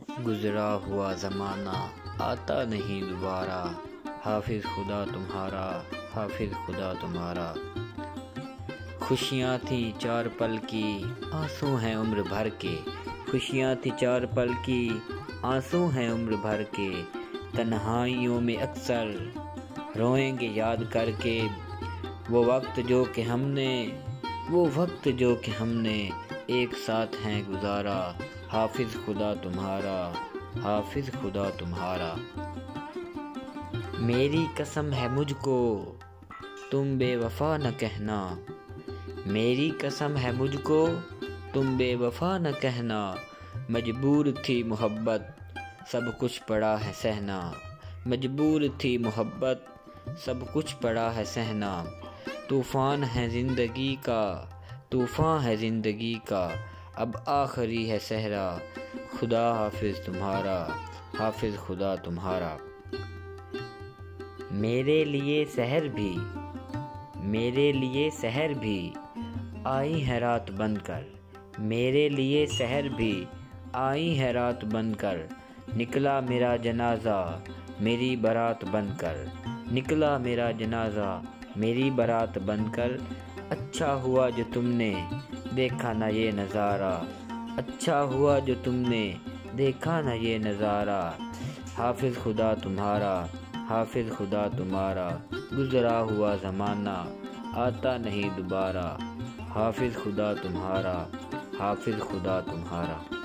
गुज़रा हुआ ज़माना आता नहीं दोबारा, हाफिज़ खुदा तुम्हारा, हाफिज़ खुदा तुम्हारा। खुशियाँ थी 4 पल की, आंसू हैं उम्र भर के। खुशियाँ थी 4 पल की, आंसू हैं उम्र भर के। तन्हाइयों में अक्सर रोएंगे याद करके, वो वक्त जो कि हमने एक साथ हैं गुजारा। हाफिज़ खुदा तुम्हारा, हाफिज़ खुदा तुम्हारा। मेरी कसम है मुझको तुम बेवफा न कहना, मेरी कसम है मुझको तुम बेवफा न कहना। मजबूर थी मोहब्बत सब कुछ पड़ा है सहना, मजबूर थी मोहब्बत सब कुछ पड़ा है सहना। तूफ़ान है ज़िंदगी का, तूफ़ान है ज़िंदगी का, अब आखिरी है सहरा। खुदा हाफिज़ तुम्हारा, हाफिज़ खुदा तुम्हारा। मेरे लिए सहर भी आई है रात बनकर, मेरे लिए सहर भी आई है रात बनकर। निकला मेरा जनाजा मेरी बारात बनकर, निकला मेरा जनाजा मेरी बारात बनकर। अच्छा हुआ जो तुमने देखा ना ये नज़ारा, अच्छा हुआ जो तुमने देखा ना ये नज़ारा। हाफिज़ खुदा तुम्हारा, हाफिज़ खुदा तुम्हारा। गुज़रा हुआ ज़माना आता नहीं दोबारा, हाफिज़ खुदा तुम्हारा, हाफिज़ खुदा तुम्हारा।